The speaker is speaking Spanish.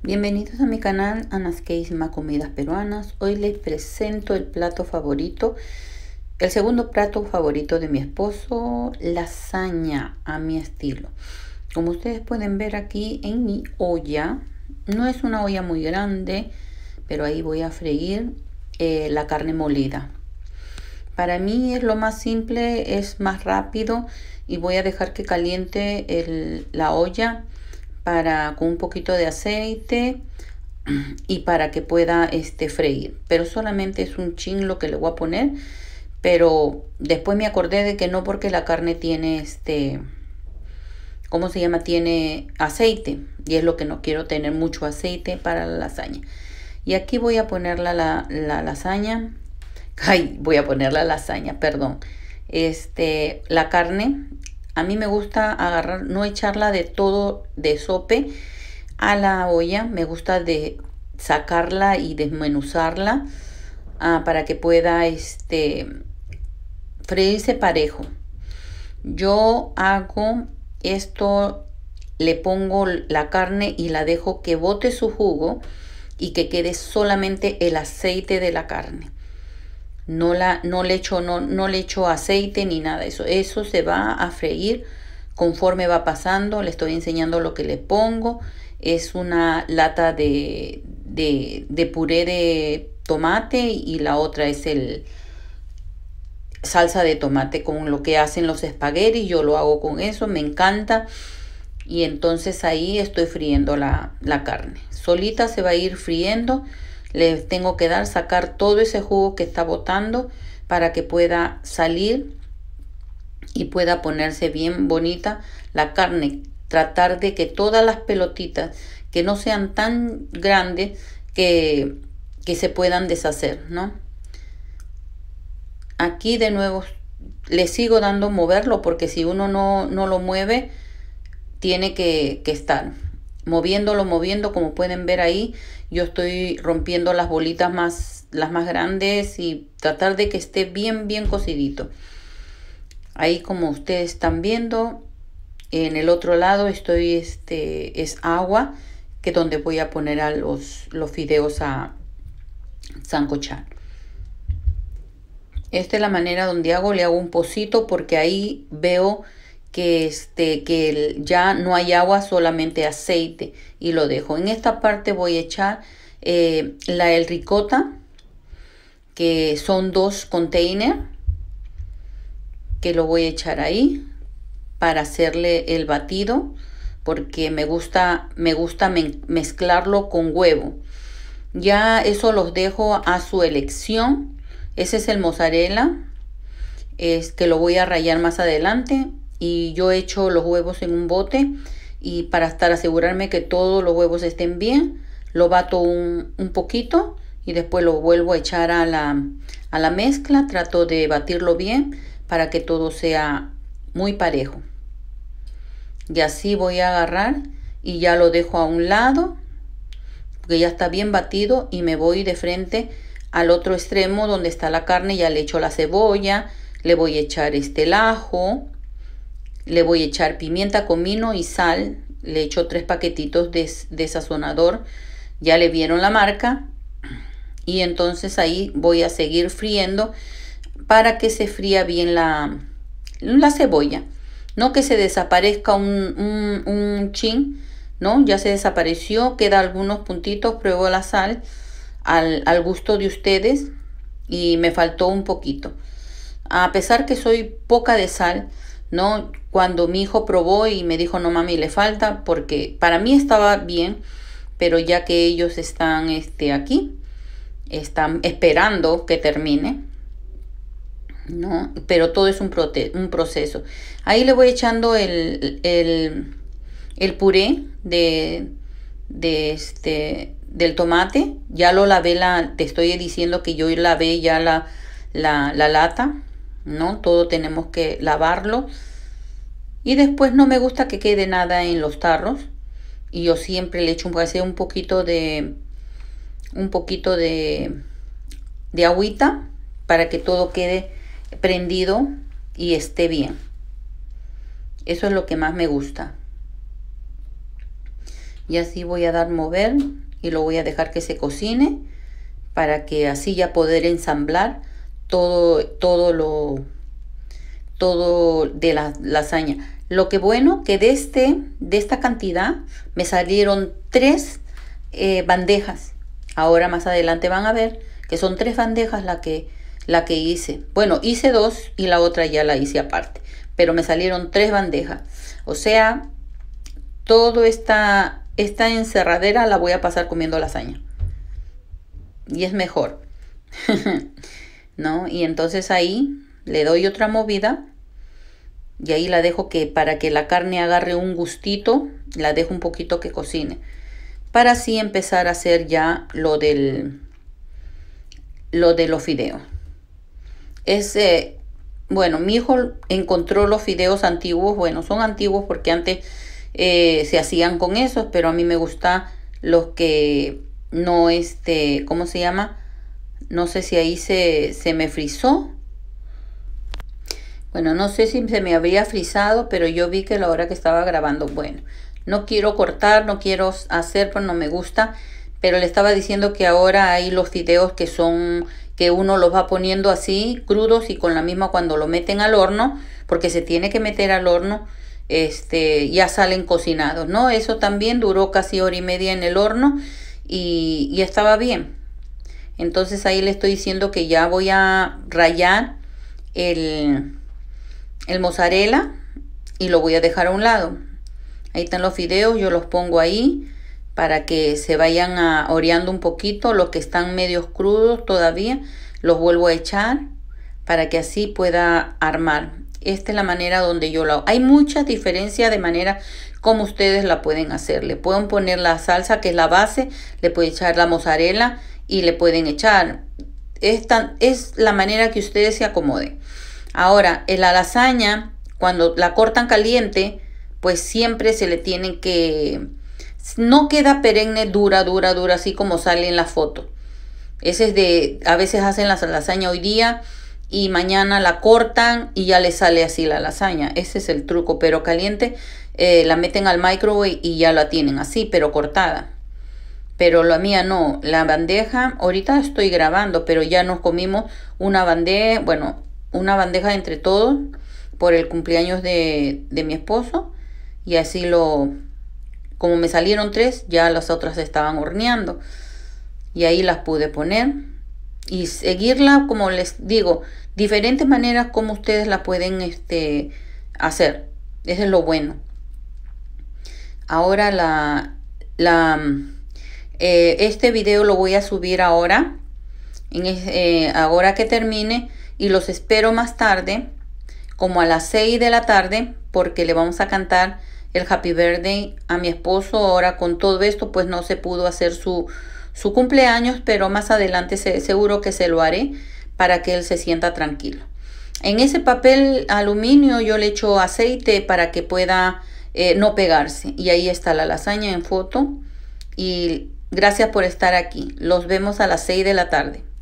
Bienvenidos a mi canal Anaskeisma Comidas Peruanas. Hoy les presento el plato favorito, el segundo plato favorito de mi esposo, lasaña a mi estilo. Como ustedes pueden ver aquí en mi olla, no es una olla muy grande, pero ahí voy a freír la carne molida. Para mí es lo más simple, es más rápido y voy a dejar que caliente la olla con un poquito de aceite y para que pueda freír, pero solamente es un chin lo que le voy a poner. Pero después me acordé de que no, porque la carne tiene ¿cómo se llama? Tiene aceite y es lo que no quiero, tener mucho aceite para la lasaña. Y aquí voy a poner la lasaña. Ay, voy a poner la lasaña, perdón. La carne. A mí me gusta agarrar, no echarla de todo de sope a la olla. Me gusta de sacarla y desmenuzarla para que pueda freírse parejo. Yo hago esto, le pongo la carne y la dejo que bote su jugo y que quede solamente el aceite de la carne. No le echo aceite ni nada de eso. Eso se va a freír conforme va pasando. Le estoy enseñando lo que le pongo. Es una lata de puré de tomate y la otra es salsa de tomate con lo que hacen los espaguetis. Yo lo hago con eso, me encanta. Y entonces ahí estoy friendo la carne. Solita se va a ir friendo. Le tengo que sacar todo ese jugo que está botando para que pueda salir y pueda ponerse bien bonita la carne. Tratar de que todas las pelotitas, que no sean tan grandes, que se puedan deshacer, ¿no? Aquí de nuevo le sigo dando moverlo, porque si uno no lo mueve, tiene que estar moviendo. Como pueden ver ahí, yo estoy rompiendo las bolitas las más grandes y tratar de que esté bien cocidito. Ahí, como ustedes están viendo, en el otro lado es agua, que donde voy a poner a los fideos a sancochar. Esta es la manera donde le hago un pocito, porque ahí veo que ya no hay agua, solamente aceite, y lo dejo. En esta parte voy a echar el ricota, que son 2 containers, que lo voy a echar ahí para hacerle el batido, porque me gusta mezclarlo con huevo. Ya eso los dejo a su elección. Ese es el mozzarella, que lo voy a rallar más adelante. Y yo echo los huevos en un bote, y para asegurarme que todos los huevos estén bien, lo bato un poquito y después lo vuelvo a echar a la mezcla. Trato de batirlo bien para que todo sea muy parejo. Y así voy a agarrar y ya lo dejo a un lado, porque ya está bien batido, y me voy de frente al otro extremo donde está la carne. Ya le echo la cebolla, le voy a echar el ajo, le voy a echar pimienta, comino y sal. Le echo 3 paquetitos de sazonador. Ya le vieron la marca. Y entonces ahí voy a seguir friendo para que se fría bien la cebolla. No que se desaparezca un chin, ¿no? Ya se desapareció, queda algunos puntitos. Pruebo la sal al gusto de ustedes, y me faltó un poquito. A pesar que soy poca de sal, ¿no? Cuando mi hijo probó y me dijo, no mami, le falta, porque para mí estaba bien, pero ya que ellos están aquí, están esperando que termine, ¿no? Pero todo es un proceso. Ahí le voy echando el puré del tomate. Ya lo lavé, te estoy diciendo que yo lavé ya la lata, ¿no? Todo tenemos que lavarlo. Y después no me gusta que quede nada en los tarros, y yo siempre le echo un poquito de agüita para que todo quede prendido y esté bien. Eso es lo que más me gusta. Y así voy a dar mover y lo voy a dejar que se cocine para que así ya poder ensamblar todo de la lasaña. Lo que bueno que de esta cantidad me salieron 3 bandejas. Ahora más adelante van a ver que son 3 bandejas la que hice. Bueno, hice 2 y la otra ya la hice aparte, pero me salieron 3 bandejas. O sea, toda esta encerradera la voy a pasar comiendo lasaña. Y es mejor. ¿No? Y entonces ahí le doy otra movida. Y ahí la dejo que para que la carne agarre un gustito, la dejo un poquito que cocine. Para así empezar a hacer ya lo de los fideos. Bueno, mi hijo encontró los fideos antiguos. Bueno, son antiguos porque antes se hacían con esos, pero a mí me gustan los que no, ¿cómo se llama? No sé si ahí se me frizó. Bueno, no sé si se me habría frizado, pero yo vi que a la hora que estaba grabando, bueno, no quiero cortar, no quiero hacer, pues no me gusta, pero le estaba diciendo que ahora hay los fideos que uno los va poniendo así, crudos, y con la misma cuando lo meten al horno, porque se tiene que meter al horno, ya salen cocinados, ¿no? Eso también duró casi 1 hora y media en el horno y estaba bien. Entonces ahí le estoy diciendo que ya voy a rallar el mozzarella y lo voy a dejar a un lado. Ahí están los fideos, yo los pongo ahí para que se vayan oreando un poquito. Los que están medios crudos todavía los vuelvo a echar para que así pueda armar. Esta es la manera donde yo lo hago. Hay muchas diferencias de manera como ustedes la pueden hacer. Le pueden poner la salsa, que es la base, le pueden echar la mozzarella y le pueden echar. Esta es la manera que ustedes se acomoden. Ahora, en la lasaña, cuando la cortan caliente, pues siempre se le tiene que... No queda perenne, dura, así como sale en la foto. Ese es de... A veces hacen la lasaña hoy día y mañana la cortan y ya le sale así la lasaña. Ese es el truco, pero caliente la meten al microwave y ya la tienen así, pero cortada. Pero la mía no, la bandeja, ahorita estoy grabando, pero ya nos comimos una bandeja, bueno, una bandeja entre todos por el cumpleaños de mi esposo. Y así como me salieron 3, ya las otras estaban horneando. Y ahí las pude poner y seguirla, como les digo, diferentes maneras como ustedes la pueden hacer. Eso es lo bueno. Ahora este video lo voy a subir ahora, ahora que termine, y los espero más tarde, como a las 6 de la tarde, porque le vamos a cantar el Happy Birthday a mi esposo. Ahora con todo esto pues no se pudo hacer su cumpleaños, pero más adelante seguro que se lo haré para que él se sienta tranquilo. En ese papel aluminio yo le echo aceite para que pueda no pegarse. Y ahí está la lasaña en foto. Y gracias por estar aquí. Los vemos a las 6 de la tarde.